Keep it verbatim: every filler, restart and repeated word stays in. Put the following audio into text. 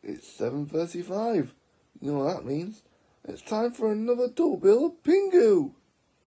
It's seven thirty-five. You know what that means? It's time for another double bill of Pingu.